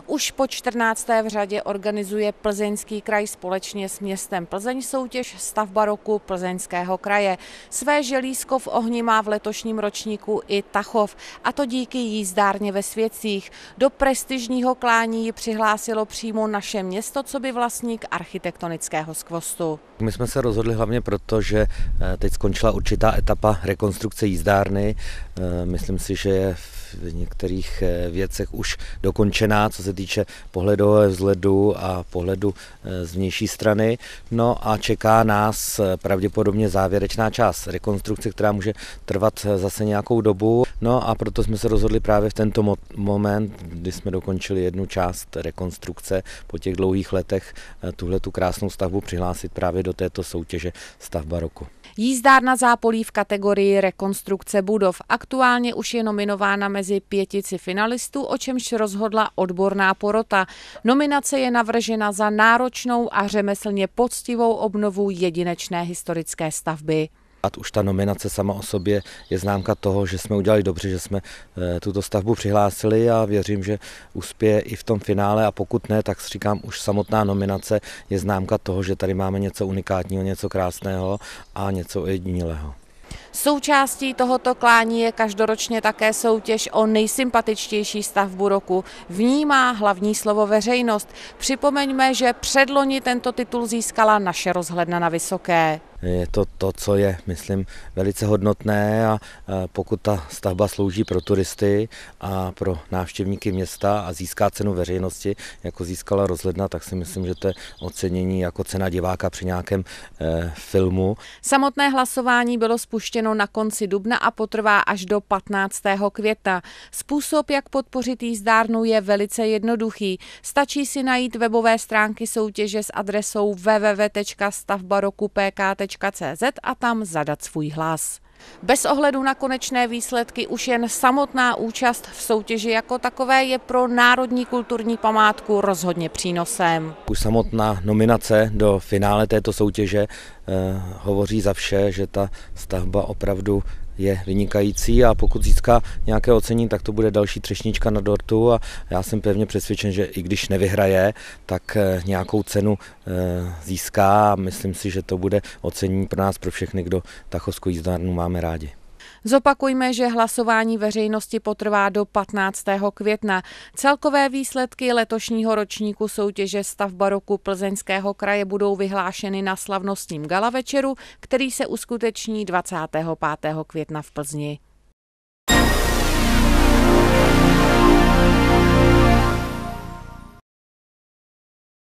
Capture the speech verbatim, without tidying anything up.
Už po čtrnácté v řadě organizuje Plzeňský kraj společně s městem Plzeň soutěž Stavba roku Plzeňského kraje. Své želízko v ohni má v letošním ročníku i Tachov, a to díky jízdárně ve Světcích. Do prestižního klání ji přihlásilo přímo naše město coby vlastník architektonického skvostu. My jsme se rozhodli hlavně proto, že teď skončila určitá etapa rekonstrukce jízdárny. Myslím si, že je v některých věcech už dokončená, co se týče pohledového vzhledu a pohledu z vnější strany. No a čeká nás pravděpodobně závěrečná část rekonstrukce, která může trvat zase nějakou dobu. No a proto jsme se rozhodli právě v tento moment, kdy jsme dokončili jednu část rekonstrukce po těch dlouhých letech, tuhletu krásnou stavbu přihlásit právě do této soutěže Stavba roku. Jízdárna Zápolí v kategorii rekonstrukce budov aktuálně už je nominována mezi pětici finalistů, o čemž rozhodla odborná porota. Nominace je navržena za náročnou a řemeslně poctivou obnovu jedinečné historické stavby. Už ta nominace sama o sobě je známka toho, že jsme udělali dobře, že jsme tuto stavbu přihlásili, a věřím, že uspěje i v tom finále, a pokud ne, tak říkám, už samotná nominace je známka toho, že tady máme něco unikátního, něco krásného a něco ojedinělého. Součástí tohoto klání je každoročně také soutěž o nejsympatičtější stavbu roku. V ní má hlavní slovo veřejnost. Připomeňme, že předloni tento titul získala naše rozhledna na Vysoké. Je to to, co je, myslím, velice hodnotné, a pokud ta stavba slouží pro turisty a pro návštěvníky města a získá cenu veřejnosti, jako získala rozhledna, tak si myslím, že to je ocenění jako cena diváka při nějakém eh, filmu. Samotné hlasování bylo spuštěno na konci dubna a potrvá až do patnáctého května. Způsob, jak podpořit jízdárnu, je velice jednoduchý. Stačí si najít webové stránky soutěže s adresou w w w tečka stavba roku p k tečka c z a tam zadat svůj hlas. Bez ohledu na konečné výsledky už jen samotná účast v soutěži jako takové je pro národní kulturní památku rozhodně přínosem. Už samotná nominace do finále této soutěže eh, hovoří za vše, že ta stavba opravdu je vynikající, a pokud získá nějaké ocenění, tak to bude další třešnička na dortu, a já jsem pevně přesvědčen, že i když nevyhraje, tak nějakou cenu získá, a myslím si, že to bude ocenění pro nás, pro všechny, kdo Tachovskou jízdárnu máme rádi. Zopakujme, že hlasování veřejnosti potrvá do patnáctého května. Celkové výsledky letošního ročníku soutěže Stavba roku Plzeňského kraje budou vyhlášeny na slavnostním gala večeru, který se uskuteční dvacátého pátého května v Plzni.